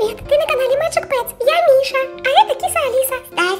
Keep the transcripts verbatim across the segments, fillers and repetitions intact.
привет! Ты на канале Magic Pets. Я Миша, а это киса Алиса. Ставь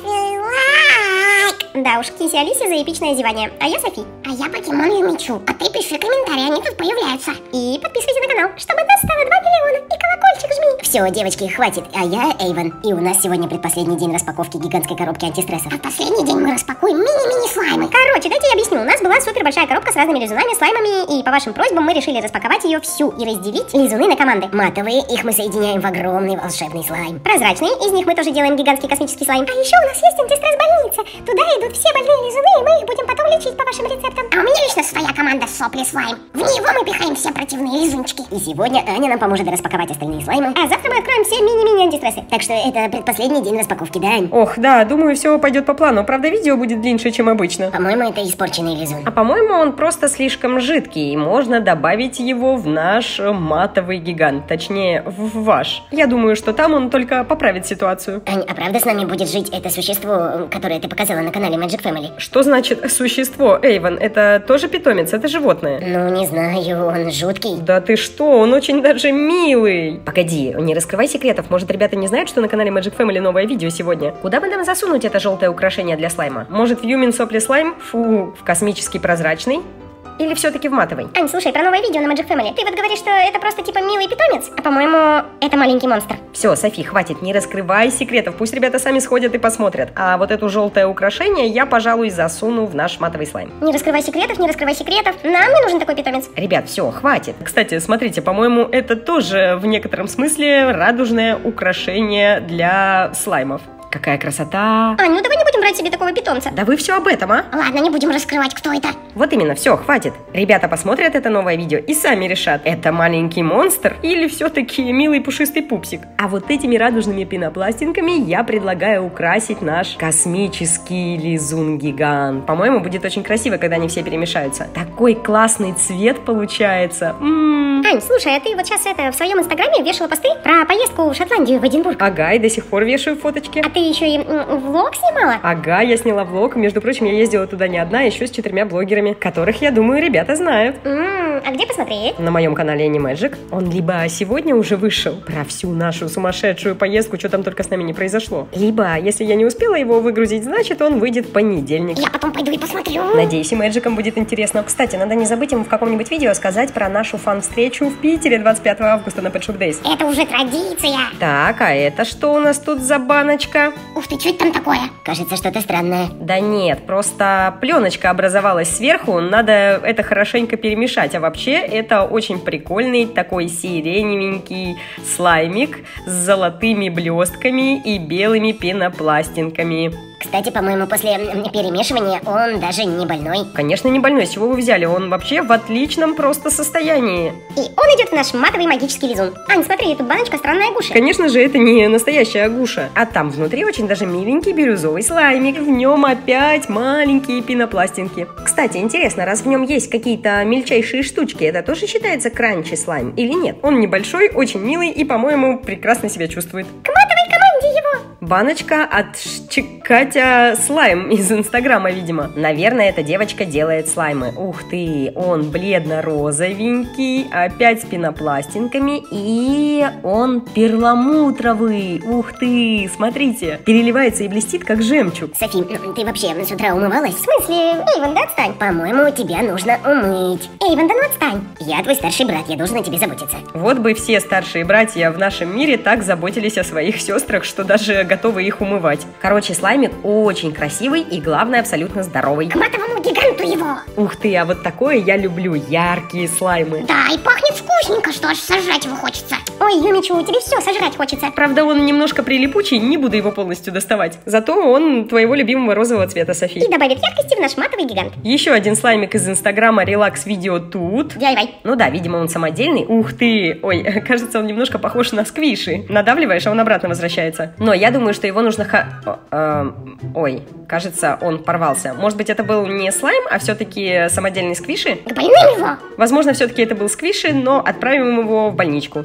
лайк! Да уж, кисе Алисе за эпичное зевание. А я Софи. А я покемон Юмичу. А ты пиши комментарии, они тут появляются. И подписывайся на канал, чтобы нас стало два миллиона. И колокольчик жми. Все, девочки, хватит. А я Эйвен. И у нас сегодня предпоследний день распаковки гигантской коробки антистрессов. А в последний день мы распакуем мини-мини слаймы. Короче, дайте я объясню. У нас была супер большая коробка с разными лизунами, слаймами. И по вашим просьбам мы решили распаковать ее всю и разделить лизуны на команды. Матовые, их мы соединяем в огромный волшебный слайм. Прозрачные, из них мы тоже делаем гигантский космический слайм. А еще у нас есть антистресс-больница. Туда идут все больные лизуны, и мы их будем потом лечить по вашим рецептам. А у меня лично своя команда сопли слайм. В него мы пихаем все противные лизунчики. И сегодня Аня нам поможет распаковать остальные слаймы. А завтра мы откроем все мини-мини антистрессы. Так что это предпоследний день распаковки, да, Ань? Ох, да, думаю, все пойдет по плану. Правда, видео будет длиннее, чем обычно. По-моему, это испорченный лизун. А по-моему, он просто слишком жидкий, и можно добавить его в наш матовый гигант. Точнее, в ваш. Я думаю, что там он только поправит ситуацию. Ань, а правда с нами будет жить это существо, которое ты показала на канале Magic Family? Что значит существо, Эйвен? Это тоже питомец? Это животное? Ну, не знаю, он жуткий. Да ты что, он очень даже милый. Погоди, не раскрывай секретов. Может, ребята не знают, что на канале Magic Family новое видео сегодня? Куда бы нам засунуть это желтое украшение для слайма? Может, в Юмин Сопли слайм? Фу, в космический прозрачный? Или все-таки в матовый? Ань, слушай, про новое видео на Magic Family. Ты вот говоришь, что это просто типа милый питомец, а по-моему, это маленький монстр. Все, Софи, хватит, не раскрывай секретов. Пусть ребята сами сходят и посмотрят. А вот это желтое украшение я, пожалуй, засуну в наш матовый слайм. Не раскрывай секретов, не раскрывай секретов. Нам не нужен такой питомец. Ребят, все, хватит. Кстати, смотрите, по-моему, это тоже в некотором смысле радужное украшение для слаймов. Какая красота! Ань, ну давай не будем брать себе такого питомца. Да вы все об этом, а? Ладно, не будем раскрывать, кто это. Вот именно, все, хватит. Ребята посмотрят это новое видео и сами решат, это маленький монстр или все-таки милый пушистый пупсик. А вот этими радужными пенопластинками я предлагаю украсить наш космический лизун-гигант. По-моему, будет очень красиво, когда они все перемешаются. Такой классный цвет получается. М-м-м. Ань, слушай, а ты вот сейчас это в своем инстаграме вешала посты про поездку в Шотландию, в Эдинбург. Ага, и до сих пор вешаю фоточки. А ты еще и м, влог снимала? Ага, я сняла влог. Между прочим, я ездила туда не одна, еще с четырьмя блогерами, которых, я думаю, ребята знают. М-м, а где посмотреть? На моем канале Animagic. Он либо сегодня уже вышел про всю нашу сумасшедшую поездку, что там только с нами не произошло. Либо, если я не успела его выгрузить, значит, он выйдет в понедельник. Я потом пойду и посмотрю. Надеюсь, и Мэджикам будет интересно. Кстати, надо не забыть им в каком-нибудь видео сказать про нашу фан-встречу в Питере двадцать пятого августа на Pet Shop Days. Это уже традиция. Так, а это что у нас тут за баночка? Ух ты, что это там такое? Кажется, что-то странное. Да нет, просто пленочка образовалась сверху, надо это хорошенько перемешать. А вообще, это очень прикольный такой сиреневенький слаймик с золотыми блестками и белыми пенопластинками. Кстати, по-моему, после перемешивания он даже не больной. Конечно, не больной. С чего вы взяли? Он вообще в отличном просто состоянии. И он идет в наш матовый магический лизун. Ань, смотри, тут баночка странная агуша. Конечно же, это не настоящая агуша. А там внутри очень даже миленький бирюзовый слаймик. В нем опять маленькие пенопластинки. Кстати, интересно, раз в нем есть какие-то мельчайшие штучки, это тоже считается кранчи слайм или нет? Он небольшой, очень милый и, по-моему, прекрасно себя чувствует. К матовой команде его! Баночка от Катя Слайм из Инстаграма, видимо. Наверное, эта девочка делает слаймы. Ух ты, он бледно-розовенький, опять с пенопластинками, и он перламутровый. Ух ты, смотрите, переливается и блестит, как жемчуг. Софи, ты вообще с утра умывалась? В смысле? Эйвен, да отстань? По-моему, тебя нужно умыть. Эйвен, да ну отстань. Я твой старший брат, я должен о тебе заботиться. Вот бы все старшие братья в нашем мире так заботились о своих сестрах, что даже готовы их умывать. Короче, слаймик очень красивый и, главное, абсолютно здоровый. К матовому гиганту его! Ух ты, а вот такое я люблю, яркие слаймы. Да, и пахнет вкусненько, что аж сожрать его хочется. Ой, Юмичу, тебе все сожрать хочется. Правда, он немножко прилипучий, не буду его полностью доставать. Зато он твоего любимого розового цвета, Софи. И добавит яркости в наш матовый гигант. Еще один слаймик из Инстаграма Relax Video тут. ди ай вай. Ну да, видимо, он самодельный. Ух ты! Ой, кажется, он немножко похож на сквиши. Надавливаешь, а он обратно возвращается. Но я думаю, что его нужно... Ха... О, э, ой, кажется, он порвался. Может быть, это был не слайм, а все-таки самодельный сквиши? К больным его! Возможно, все-таки это был сквиши, но отправим его в больничку. Какой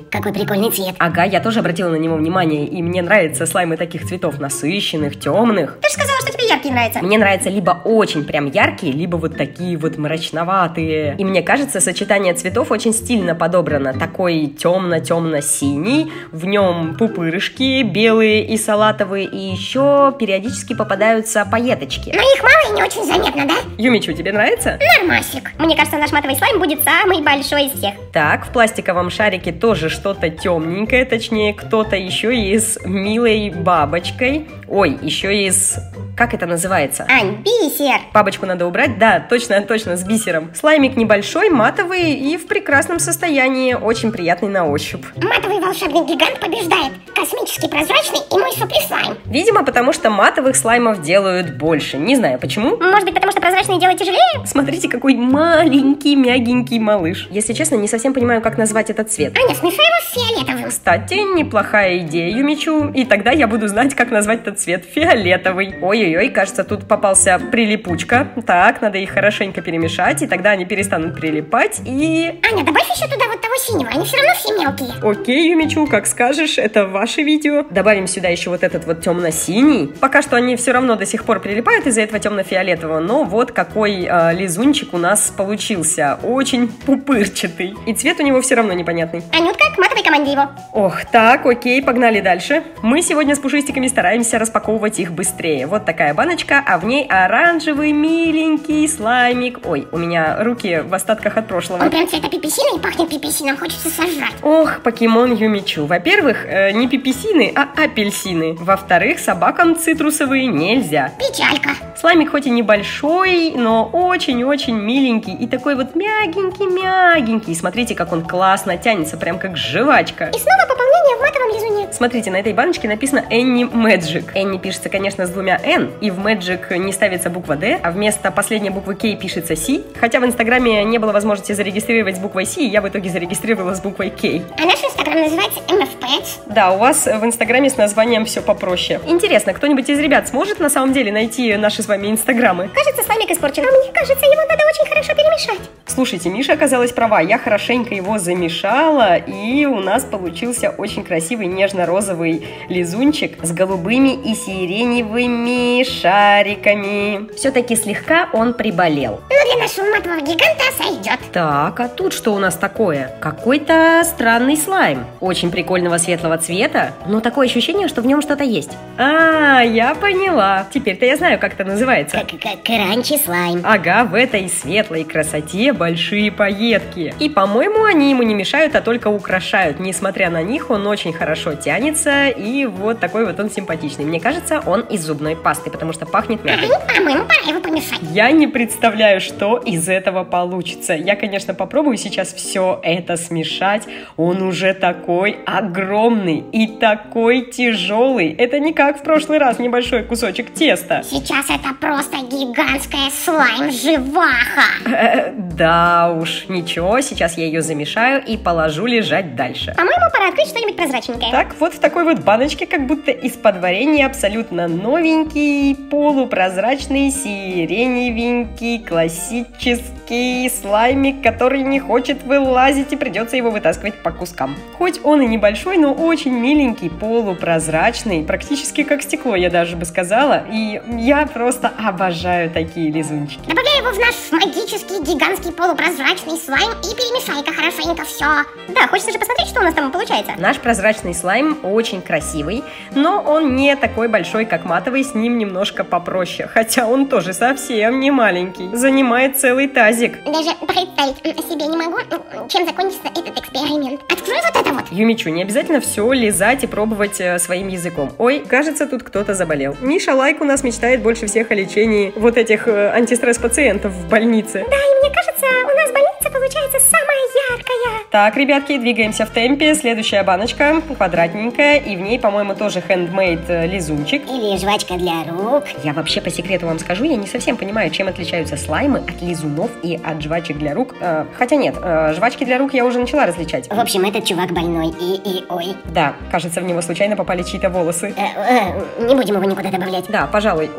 прикольный цвет. Ага, я тоже обратила на него внимание, и мне нравятся слаймы таких цветов насыщенных, темных. Ты же сказала, что тебе яркие нравятся. Мне нравятся либо очень прям яркие, либо вот такие вот мрачноватые. И мне кажется, сочетание цветов очень стильно подобрано. Такой темно-темно-синий, в нем пупырышки белые и салатовые, и еще периодически попадаются пайеточки. Но их мало и не очень заметно, да? Юмичу, тебе нравится? Нормасик. Мне кажется, наш матовый слайм будет самый большой из всех. Так, в пластиковом шарике тоже что-то темненькое, точнее, кто-то еще и с милой бабочкой. Ой, еще и с... Как это называется? Ань, бисер. Бабочку надо убрать? Да, точно, точно, с бисером. Слаймик небольшой, матовый и в прекрасном состоянии, очень приятный на ощупь. Матовый волшебный гигант побеждает. Космически прозрачный и мой супер слайм. Видимо, потому что матовых слаймов делают больше. Не знаю почему. Может быть, потому что прозрачные делать тяжелее? Смотрите, какой маленький, мягенький малыш. Если честно, не совсем понимаю, как назвать этот цвет. Аня, смешай его с фиолетовым. Кстати, неплохая идея, Юмичу. И тогда я буду знать, как назвать этот цвет. Фиолетовый. Ой-ой-ой, кажется, тут попался прилипучка. Так, надо их хорошенько перемешать, и тогда они перестанут прилипать, и... Аня, добавь еще туда вот того синего, они все равно все мелкие. Окей, Юмичу, как скажешь, это ваше видео. Добавим сюда еще вот этот вот темно-синий. Пока что они все равно до сих пор прилипают из-за этого темно-фиолетового, но вот какой э, лизунчик у нас получился. Очень пупырчатый. И цвет у него все равно непонятный. Анютка, к матовой команде его. Ох, так, окей, погнали дальше. Мы сегодня с пушистиками стараемся распаковывать их быстрее. Вот такая баночка, а в ней оранжевый миленький слаймик. Ой, у меня руки в остатках от прошлого. Он прям цвета пиписины и пахнет пиписином, хочется сожрать. Ох, покемон Юмичу. Во-первых, э, не пиписины, а апельсины. Во-вторых, собакам цитрусовые нельзя. Печалька. Слаймик хоть и небольшой, но очень-очень миленький и такой вот мягенький-мягенький. Смотрите, как он классно тянется, прям как жвачка. И снова пополнение в матовом лизуне. Смотрите, на этой баночке написано Энни Magic. Энни пишется, конечно, с двумя N, и в Magic не ставится буква D, а вместо последней буквы K пишется C. Хотя в Инстаграме не было возможности зарегистрировать с буквой C, я в итоге зарегистрировала с буквой K. А наш Инстаграм называется эм эф пэт. Да, у вас в Инстаграме с названием все попроще. Интересно, кто-нибудь из ребят сможет на самом деле найти наши с вами Инстаграмы? Кажется, слаймик испорчен. А мне кажется, его надо очень хорошо перемешать. Слушайте, Миша оказалась права, я хорошенько его замешала, и у нас получился очень красивый нежно-розовый лизунчик с голубыми и сиреневыми шариками. Все-таки слегка он приболел. Но для нашего матового гиганта сойдет. Так, а тут что у нас такое? Какой-то странный слайм. Очень прикольного светлого цвета, но такое ощущение, что в нем что-то есть. А, я поняла. Теперь-то я знаю, как это называется. Как, как кранчи слайм. Ага, в этой светлой красоте большие пайетки. И, по-моему, они ему не мешают, а только украшают. Несмотря на них, он очень хорошо тянется, и вот такой вот он симпатичный. Мне кажется, он из зубной пасты, потому что пахнет мятой. А, по-моему, пора его помешать. Я не представляю, что из этого получится. Я, конечно, попробую сейчас все это смешать. Он уже такой огромный и такой тяжелый. Это не как в прошлый раз небольшой кусочек теста. Сейчас это просто гигантская слайм-живаха. Э, да уж, ничего, сейчас я ее замешаю и положу лежать дальше. По-моему, пора открыть что-нибудь прозрачненькое. Так, вот в такой вот баночке, как будто из-под варенья, абсолютно новенький, полупрозрачный, сиреневенький, классический слаймик, который не хочет вылазить, и придется его вытаскивать по кускам. Хоть он и небольшой, но очень миленький, полупрозрачный, практически как стекло, я даже бы сказала, и я просто обожаю такие лизунчики. Добавляй его в наш магический, гигантский, полупрозрачный слайм и перемешай-ка хорошенько все. Да, хочется же посмотреть, что у нас там получается. Наш прозрачный слайм очень красивый, но он не такой большой, как матовый, с ним немножко попроще, хотя он тоже совсем не маленький, занимает целый тазик. Даже представить себе не могу, чем закончится этот эксперимент. Открой вот это вот. Юмичу, не обязательно все лизать и пробовать э, своим языком. Ой, кажется, тут кто-то заболел. Миша Лайк у нас мечтает больше всех о лечении вот этих э, антистресс-пациентов в больнице. Да, и мне кажется, у нас больница получается самая яркая. Так, ребятки, двигаемся в темпе. Следующая баночка, квадратненькая, и в ней, по-моему, тоже handmade лизунчик. Или жвачка для рук. Я вообще по секрету вам скажу, я не совсем понимаю, чем отличаются слаймы от лизунов и от жвачек для рук. Э, хотя нет, э, жвачки для рук я уже начала различать. В общем, этот чувак больной и, и ой. Да, кажется, в него случайно попали чьи-то волосы. Э, э, не будем его никуда добавлять. Да, пожалуй. Ой,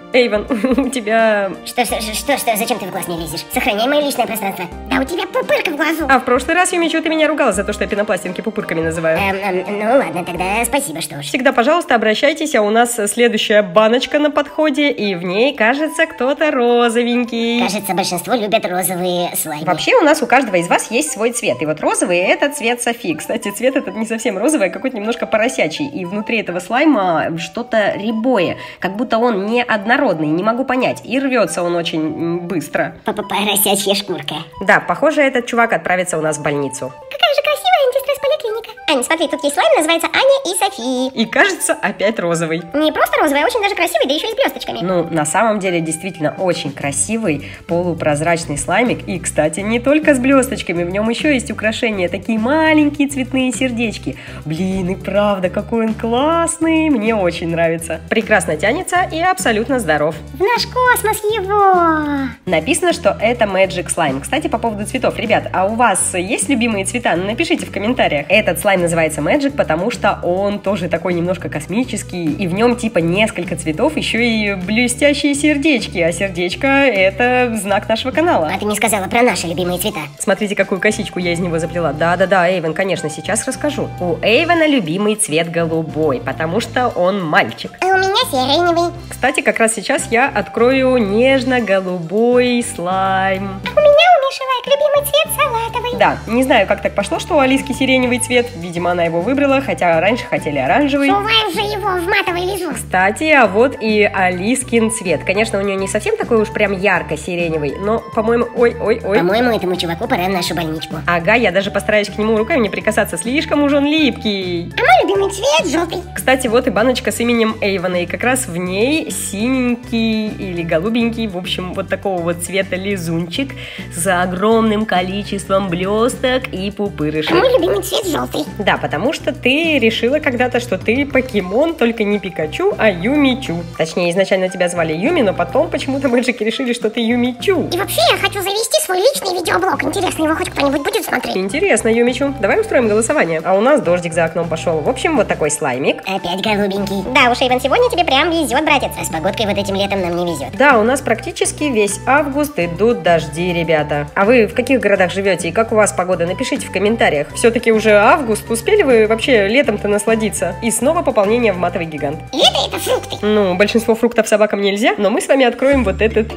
Эйвен, у тебя... Что, что, что, что, зачем ты в глаз не лезешь? Сохраняй мое личное пространство. Да у тебя пупырка в глазу. А в прошлый раз, Юмичу, ты меня ругала за то, что я пенопластинки пупырками называю. Эм, эм, ну ладно, тогда спасибо, что уж. Всегда, пожалуйста, обращайтесь, а у нас следующая баночка на подходе, и в ней, кажется, кто-то розовенький. Кажется, большинство любят розовые слаймы. Вообще, у нас у каждого из вас есть свой цвет, и вот розовый — это цвет Софи. Кстати, цвет этот не совсем розовый, а какой-то немножко поросячий, и внутри этого слайма что-то рябое, как будто он не однородный, не могу понять, и рвется он очень быстро. Поросячья шкурка. Да, похоже, этот чувак отправится у нас в больницу. Какая же красивая антистресс-поликлиника. Ань, смотри, тут есть слайм, называется Аня и Софи. И кажется, опять розовый. Не просто розовый, а очень даже красивый, да еще и с блесточками. Ну, на самом деле, действительно очень красивый полупрозрачный слаймик. И, кстати, не только с блесточками, в нем еще есть украшения, такие маленькие цветные сердечки. Блин, и правда, какой он классный, мне очень нравится. Прекрасно тянется и абсолютно здоров. В наш космос его! Написано, что это Magic Slime. Кстати, по поводу цветов, ребят, а у вас есть любимые цвета? Ну, напишите в комментариях. Этот слайм называется Magic, потому что он тоже такой немножко космический, и в нем типа несколько цветов, еще и блестящие сердечки, а сердечко — это знак нашего канала. А ты не сказала про наши любимые цвета. Смотрите, какую косичку я из него заплела. Да-да-да, Эйвен, конечно, сейчас расскажу. У Эйвена любимый цвет голубой, потому что он мальчик. А у меня сиреневый. Кстати, как раз сейчас я открою нежно-голубой слайм. А у меня у Мишелек любимый цвет салатовый. Да, не знаю, как так пошло, что у Алиски сиреневый цвет. Видимо, она его выбрала, хотя раньше хотели оранжевый. Суваем же его в матовый лизун. Кстати, а вот и Алискин цвет. Конечно, у нее не совсем такой уж прям ярко-сиреневый, но, по-моему, ой-ой-ой. По-моему, этому чуваку пора в нашу больничку. Ага, я даже постараюсь к нему руками не прикасаться, слишком уж он липкий. А мой любимый цвет желтый. Кстати, вот и баночка с именем Эйвена, и как раз в ней синенький или голубенький, в общем, вот такого вот цвета лизунчик с огромным количеством блесток и пупырышек. А мой любимый цвет желтый. Да, потому что ты решила когда-то, что ты покемон, только не Пикачу, а Юмичу. Точнее, изначально тебя звали Юми, но потом почему-то мэджики решили, что ты Юмичу. И вообще, я хочу завести свой личный видеоблог. Интересно, его хоть кто-нибудь будет смотреть? Интересно, Юмичу. Давай устроим голосование. А у нас дождик за окном пошел. В общем, вот такой слаймик. Опять голубенький. Да уж, Эйвен, сегодня тебе прям везет, братец. А с погодкой вот этим летом нам не везет. Да, у нас практически весь август идут дожди, ребята. А вы в каких городах живете и как у вас погода? Напишите в комментариях. Все-таки уже август. Успели вы вообще летом-то насладиться? И снова пополнение в матовый гигант. Лето — это фрукты. Ну, большинство фруктов собакам нельзя, но мы с вами откроем вот этот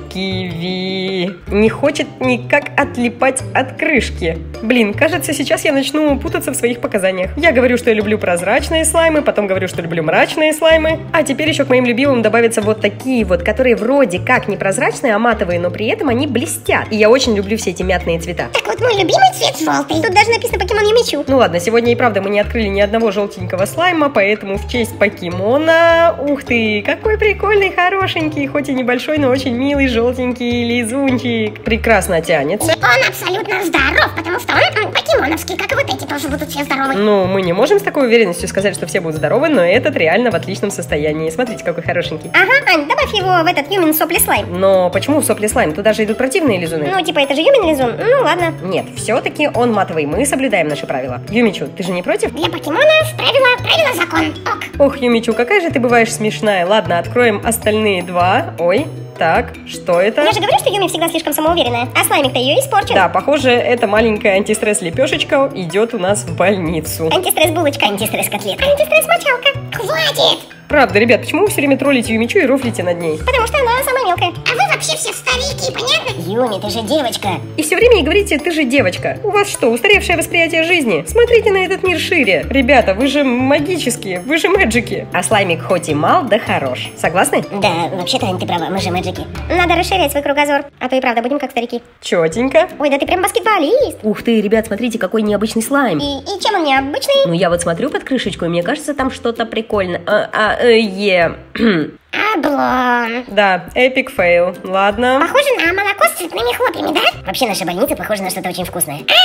киви. Не хочет никак отлипать от крышки. Блин, кажется, сейчас я начну путаться в своих показаниях. Я говорю, что я люблю прозрачные слаймы, потом говорю, что люблю мрачные слаймы. А теперь еще к моим любимым добавятся вот такие вот, которые вроде как не прозрачные, а матовые, но при этом они блестят. И я очень люблю все эти мятные цвета. Так вот, мой любимый цвет желтый. Тут даже написано покемон Юмичу. Ну ладно, сегодня и правда мы не открыли ни одного желтенького слайма, поэтому в честь покемона... Ух ты, какой прикольный, хорошенький, хоть и небольшой, но очень милый желтенький лизунчик. Прекрасно тянется. Он абсолютно здоров, потому что он покемоновский, как и вот эти тоже будут все здоровы. Ну, мы не можем с такой уверенностью сказать, что все будут здоровы, но этот реально в отличном состоянии. Смотрите, какой хорошенький. Ага, Ань, добавь его в этот Юмин сопли слайм. Но почему в сопли слайм? Туда же идут противные лизуны. Ну, типа, это же Юмин лизун. Ну, ладно. Нет, все-таки он матовый, мы соблюдаем наши правила. Юмичу, ты же не против? Для покемонов правила, правила закон. Ок. Ох, Юмичу, какая же ты бываешь смешная. Ладно, откроем остальные два. Ой, так, что это? Я же говорю, что Юми всегда слишком самоуверенная, а слаймик-то ее испорчен. Да, похоже, эта маленькая антистресс-лепешечка идет у нас в больницу. Антистресс-булочка, антистресс-котлетка, антистресс-мочалка. Хватит! Правда, ребят, почему вы все время троллите Юмичу и рофлите над ней? Потому что она самая мелкая. А вы вообще все старики, понятно? Юми, ты же девочка. И все время ей говорите, ты же девочка. У вас что, устаревшее восприятие жизни? Смотрите на этот мир шире. Ребята, вы же магические, вы же мэджики. А слаймик хоть и мал, да хорош. Согласны? Да, вообще-то, Ань, ты права, мы же мэджики. Надо расширять свой кругозор, а то и правда будем как старики. Четенько. Ой, да ты прям баскетболист. Ух ты, ребят, смотрите, какой необычный слайм. И, и чем он необычный? Ну, я вот смотрю под крышечку, и мне кажется, там что-то прикольное. А, а, э, е. Облом. Да, эпик фейл. Ладно. Похоже на молоко с цветными хлопьями, да? Вообще наша больница похожа на что-то очень вкусное. Ай!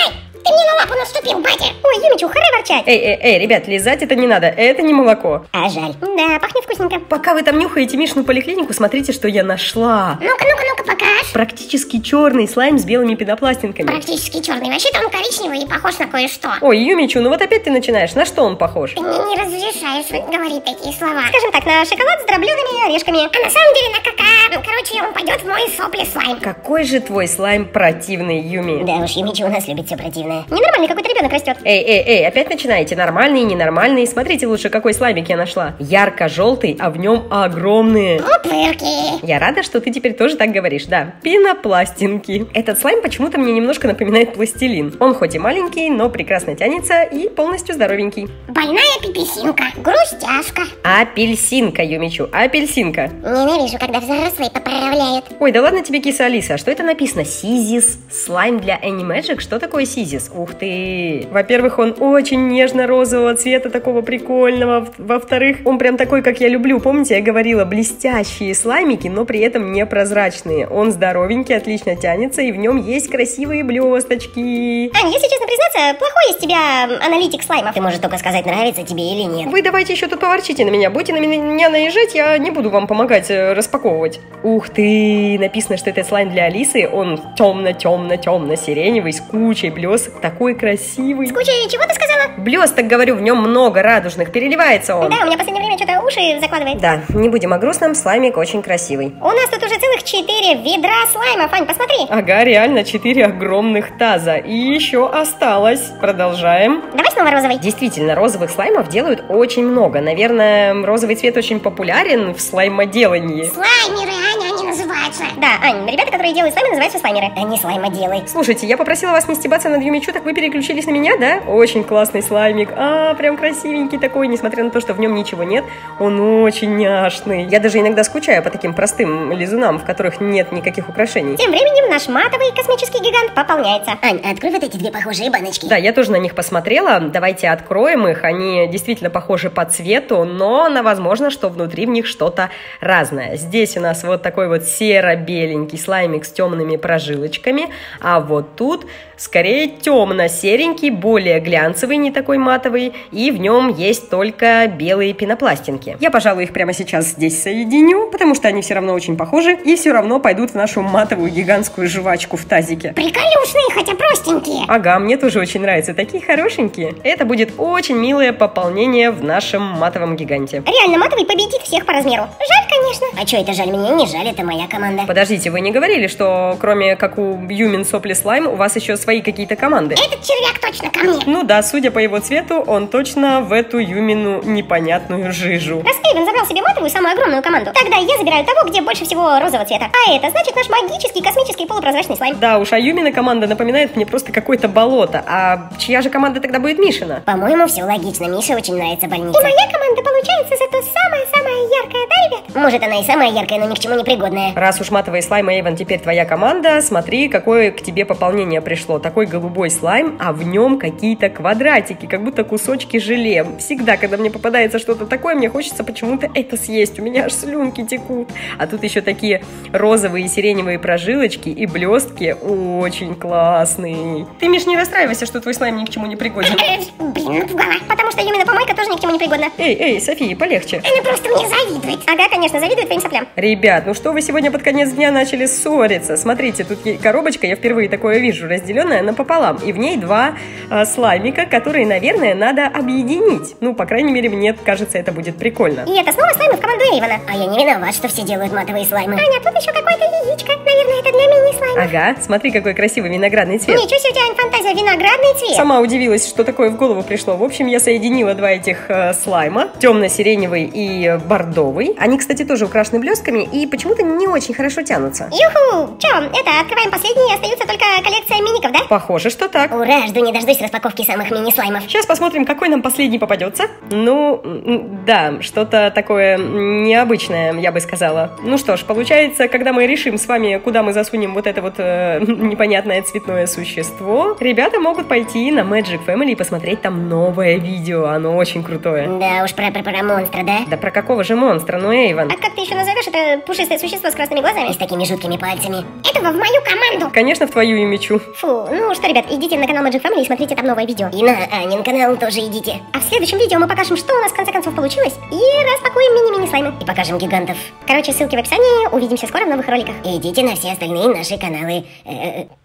Ты мне на лапу наступил, батя! Ой, Юмичу, харе ворчать! Эй, эй, эй, ребят, лизать это не надо, это не молоко. А жаль. Да, пахнет вкусненько. Пока вы там нюхаете Мишину поликлинику, смотрите, что я нашла. Ну-ка, ну-ка, ну-ка, покаж. Практически черный слайм с белыми пенопластинками. Практически черный. Вообще-то он коричневый и похож на кое-что. Ой, Юмичу, ну вот опять ты начинаешь. На что он похож? Ты мне не разрешаешь говорить такие слова. Скажем так, на шоколад с дробленными орешками. А на самом деле на кака. Короче, он пойдет в мой сопли слайм. Какой же твой слайм противный, Юми. Да уж, Юмичу у нас любит все противное. Ненормальный какой-то ребенок растет. Эй, эй, эй, опять начинаете. Нормальный, ненормальный. Смотрите лучше, какой слаймик я нашла. Ярко-желтый, а в нем огромные. Пупырки. Я рада, что ты теперь тоже так говоришь. Да, пенопластинки. Этот слайм почему-то мне немножко напоминает пластилин. Он хоть и маленький, но прекрасно тянется и полностью здоровенький. Больная пиписинка. Грустяшка. Апельсинка, Юмичу, апельсинка. Ненавижу, когда взрослые поправляют. Ой, да ладно тебе, киса Алиса, что это написано? Сизис, слайм для Animagic? Что такое сизис? Ух ты! Во-первых, он очень нежно-розового цвета, такого прикольного. Во-вторых, он прям такой, как я люблю. Помните, я говорила, блестящие слаймики, но при этом непрозрачные. Он здоровенький, отлично тянется, и в нем есть красивые блесточки. Ань, если честно признаться, плохой из тебя аналитик слаймов. Ты можешь только сказать, нравится тебе или нет. Вы давайте еще тут поворчите на меня. Будете на меня наезжать, я не буду вам помогать э, распаковывать. Ух ты! Написано, что это слайм для Алисы. Он темно-темно-темно-сиреневый, с кучей блесток. Такой красивый. С кучей чего ты сказала? Блесток, говорю, в нем много радужных. Переливается он. Да, у меня в последнее время что-то уши закладывает. Да, не будем о грустном. Слаймик очень красивый. У нас тут уже целых четыре ведра слайма, Фань, посмотри. Ага, реально четыре огромных таза. И еще осталось. Продолжаем. Давай снова розовый. Действительно, розовых слаймов делают очень много. Наверное, розовый цвет очень популярен в слаймоделании. Слаймеры, Аня, они называются. Да, Ань, ребята, которые делают слаймы, называются слаймеры. Они слаймоделы. Слушайте, я попросила вас не стебаться над Юмичу, так вы переключились на меня, да? Очень классный слаймик. А, прям красивенький такой, несмотря на то, что в нем ничего нет. Он очень няшный. Я даже иногда скучаю по таким простым лизунам, в которых нет никаких украшений. Тем временем наш матовый космический гигант пополняется. Ань, открой вот эти две похожие баночки. Да, я тоже на них посмотрела. Давайте откроем их. Они действительно похожи по цвету, но на возможно, что внутри в них что-то разное. Здесь у нас вот такой вот серо-беленький слаймик с темными прожилочками, а вот тут скорее темно-серенький, более глянцевый, не такой матовый, и в нем есть только белые пенопластинки. Я, пожалуй, их прямо сейчас здесь соединю, потому что они все равно очень похожи и все равно пойдут в нашу матовую гигантскую жвачку в тазике. Приколюшные, хотя простенькие. Ага, мне тоже очень нравятся, такие хорошенькие. Это будет очень милое пополнение в нашем матовом гиганте. Реально, матовый победит всех по размеру. Жаль, конечно. А что это жаль? Мне не жаль, это моя команда. Подождите, вы не говорили, что кроме как у Юмин Сопли Слайм, у вас еще свои какие-то команды? Этот червяк точно ко мне. Ну да, судя по его цвету, он точно в эту Юмину непонятную жижу. Раз Эйвен забрал себе матовую, самую огромную команду, тогда я забираю того, где больше всего розового цвета. А это значит наш магический космический полупрозрачный слайм. Да уж, а Юмина команда напоминает мне просто какое-то болото. А чья же команда тогда будет Мишина? По-моему, все логично. Мише очень нравится больница. И моя команда получается зато самая-самая яркая, да, ребят? Может, она и самая яркая, но ни к чему не пригодная. Раз уж матовый слайм, Эйвен, теперь твоя команда, смотри, какое к тебе пополнение пришло. Такой голубой слайм, а в нем какие-то квадратики, как будто кусочки желе. Всегда, когда мне попадается что-то такое, мне хочется почему-то это съесть. У меня аж слюнки текут. А тут еще такие розовые и сиреневые прожилочки и блестки. Очень классный. Ты, Миш, не расстраивайся, что твой слайм ни к чему не пригоден. Блин, напугала. Потому что Юмина помойка тоже ни к чему не пригодна. Эй, эй, София, полегче. Она просто мне завидует. Ага, конечно, завидует твоим соплям. Ребят, ну что вы сегодня под конец дня начали ссориться? Смотрите, тут коробочка, я впервые такое вижу, разделенная напополам. И в ней два а, слаймика, которые, наверное, надо объединить. Ну, по крайней мере, мне кажется, это будет прикольно. И это снова слаймы в команду Эйвена. А я не виноват, что все делают матовые слаймы. Аня, тут еще какое-то яичко. Наверное, это для мини-слайма. Ага, смотри, какой красивый виноградный цвет. Ничего себе у тебя, Ань, фантазия, виноградный цвет. Сама удивилась, что такое в голову пришло. В общем, я соединила два этих э, слайма, темно-сиреневый и бордовый. Они, кстати, тоже украшены блестками и почему-то не очень хорошо тянутся. Юху! Че, это, открываем последний, остаются только коллекция миников, да? Похоже, что так. Ура, жду не дождусь распаковки самых мини-слаймов. Сейчас посмотрим, какой нам последний попадется. Ну, да, что-то такое необычное, я бы сказала. Ну что ж, получается, когда мы решим с вами, куда мы засунем вот это вот э, непонятное цветное существо, ребята могут пойти на Magic Family и посмотреть там новое видео. Оно очень крутое. Да уж, про, про, про монстра, да? Да про какого же монстра? Ну, Эйвен. А как ты еще назовешь это пушистое существо с красными глазами? И с такими жуткими пальцами. Этого в мою команду. Конечно, в твою имечу. Фу, ну что, ребят, идите на канал Magic Family и смотрите там новое видео. И на Анин канал тоже идите. А в следующем видео мы покажем, что у нас в конце концов получилось. И распакуем мини-мини слаймы. И покажем гигантов. Короче, ссылки в описании. Увидимся скоро в новых роликах. И идите на все остальные наши каналы.